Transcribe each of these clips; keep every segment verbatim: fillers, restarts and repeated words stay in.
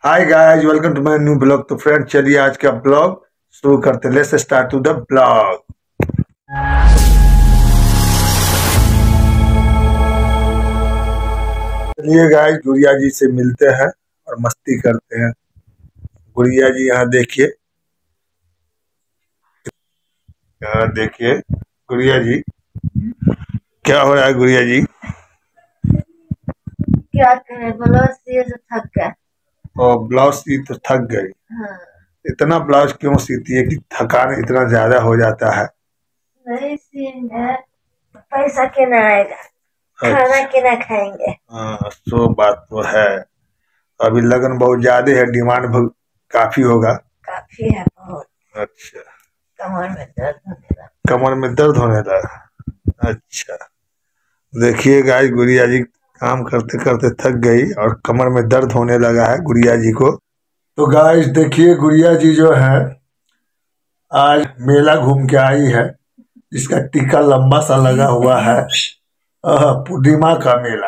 Hi guys, welcome to my new blog. तो friend, चलिए आज का ब्लॉग शुरू करते हैं। Let's start to the blog. चलिए गाइस, गुड़िया जी से मिलते हैं और मस्ती करते हैं। गुड़िया जी यहाँ देखिए, यहाँ देखिए गुड़िया जी, क्या हो रहा है गुड़िया जी? क्या करें, ब्लाउज सिए से थक गए। और ब्लाउज सी तो थक गई। हाँ। इतना ब्लाउज क्यों सीती है कि थकान इतना ज्यादा हो जाता है? नहीं सिएंगे, पैसा के ना आएगा, खाना के ना खाएंगे। हाँ, सो बात तो है। अभी लगन बहुत ज्यादा है, डिमांड बहुत काफी होगा। काफी है बहुत। अच्छा, कमर में दर्द होने लगा। कमर में दर्द होने लगा। अच्छा, देखिए गाइस, गुड़िया जी काम करते करते थक गई और कमर में दर्द होने लगा है गुड़िया जी को। तो गाइस देखिए, गुड़िया जी जो है आज मेला घूम के आई है। इसका टीका लंबा सा लगा हुआ है। पूर्णिमा का मेला,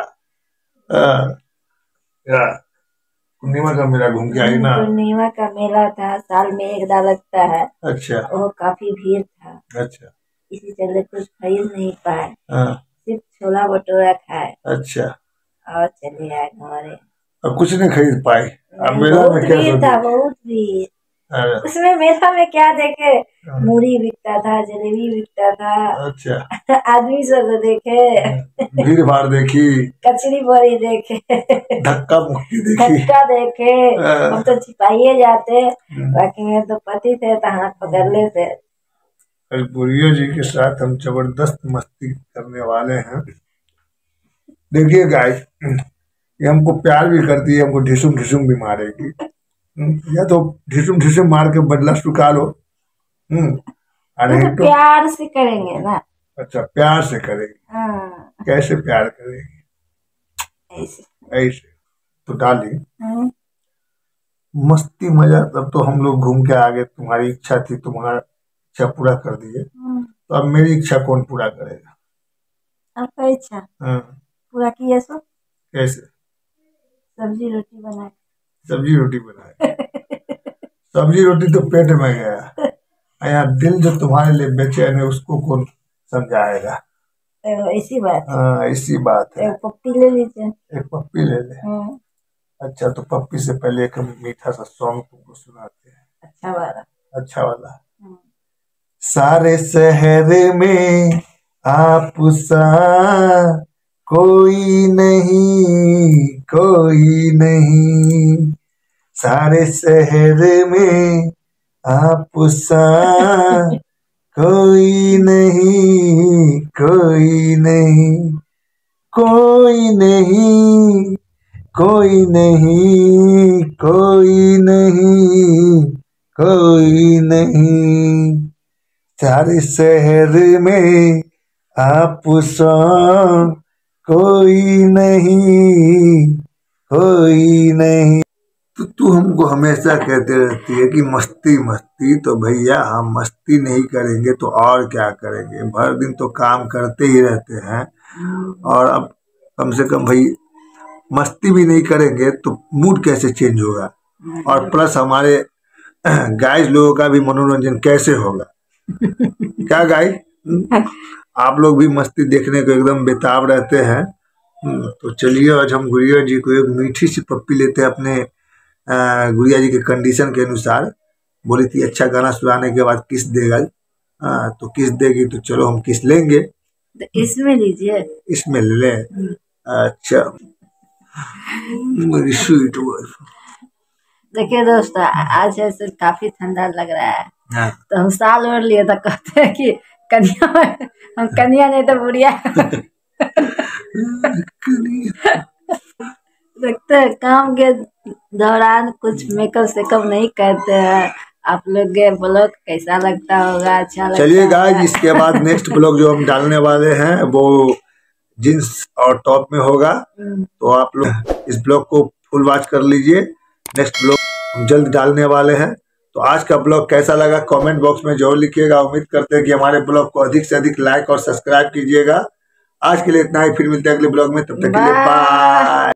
पूर्णिमा का मेला घूम के आई ना। पूर्णिमा का मेला था, साल में एक बार लगता है। अच्छा, वो काफी भीड़ था। अच्छा, इसी चलते कुछ खरीद नहीं पाए, हाँ, सिर्फ छोला भटूरा खाए। अच्छा, और चले आए घरे। और कुछ नहीं खरीद पाई। अब मेला बहुत में क्या भीड़ था, सोची? बहुत भीड़। हाँ, उसमें मेला में क्या देखे, मूढ़ी बिकता था, जलेबी बिकता था। अच्छा, आदमी सब देखे, भीड़ भाड़ देखी, कचरी बड़ी देखे, धक्का मुक्की देखी, धक्का देखे। हम तो छिपाइए जाते, बाकी मेरे तो पति थे तो हाथ पकड़ लेते। गुड़िया जी के साथ हम जबरदस्त मस्ती करने वाले हैं। देखिए गाइस, ये हमको प्यार भी करती है, हमको ढिसुम ढिसुम भी मारेगी। या तो ढिसुम ढिसुम मार के बदला चुका लो। हम्म अरे तो प्यार से करेंगे ना। अच्छा, प्यार से करेगी। हाँ। कैसे प्यार करेगी? ऐसे ऐसे तो डाली मस्ती मजा। तब तो हम लोग घूम के आ गए, तुम्हारी इच्छा थी, तुम्हारा इच्छा पूरा कर दिए। तो अब मेरी इच्छा कौन पूरा करेगा? आपका इच्छा हाँ, पूरा किया सो। कैसे? सब्जी रोटी बनाए। सब्जी रोटी बनाए। सब्जी रोटी तो पेट में गया, यहाँ दिल जो तुम्हारे लिए बेचैन है उसको कौन समझाएगा? ऐसी बात। हाँ, ऐसी बात है। एक पप्पी ले लीजिए। एक पप्पी ले ले। अच्छा, तो पप्पी से पहले एक मीठा सा सॉन्ग तुमको सुनाते हैं। अच्छा वाला। अच्छा वाला। सारे शहर में आप सा कोई नहीं, कोई नहीं। सारे शहर में आप सा कोई नहीं, कोई नहीं, कोई नहीं, कोई नहीं, कोई नहीं, कोई नहीं। सारे शहर में आप सा कोई नहीं, कोई नहीं। तो तू हमको हमेशा कहते रहती है कि मस्ती मस्ती। तो भैया, हम मस्ती नहीं करेंगे तो और क्या करेंगे? भर दिन तो काम करते ही रहते हैं, और अब कम से कम भाई मस्ती भी नहीं करेंगे तो मूड कैसे चेंज होगा? और प्लस हमारे गाइस लोगों का भी मनोरंजन कैसे होगा? क्या गाइस, आप लोग भी मस्ती देखने को एकदम बेताब रहते हैं। तो चलिए, आज हम गुड़िया जी को एक मीठी सी पप्पी लेते हैं अपने गुड़िया जी के कंडीशन के अनुसार। बोली थी अच्छा गाना सुनाने के बाद किस देगा। आ, तो किस देगी, तो चलो हम किस लेंगे। तो इसमें लीजिए, इसमें ले ले। अच्छा, मेरी स्वीट वाइफ। देखिए दोस्त, आज ऐसे काफी ठंडा लग रहा है। हाँ। तो हम साल ओढ़ लिए तो कहते हैं कि कन्या, हम कन्या नहीं तो बुढ़िया। देखते हैं काम के दौरान कुछ मेकअप सेकअप नहीं करते हैं। आप लोग के ब्लॉग कैसा लगता होगा? अच्छा लगता। चलिए गाइस, इसके बाद नेक्स्ट ब्लॉग जो हम डालने वाले हैं वो जींस और टॉप में होगा। तो आप लोग इस ब्लॉग को फुल वॉच कर लीजिए। नेक्स्ट ब्लॉग हम जल्द डालने वाले हैं। तो आज का ब्लॉग कैसा लगा कमेंट बॉक्स में जरूर लिखिएगा। उम्मीद करते हैं कि हमारे ब्लॉग को अधिक से अधिक लाइक और सब्सक्राइब कीजिएगा। आज के लिए इतना ही, फिर मिलते हैं अगले ब्लॉग में। तब तक के लिए बाय।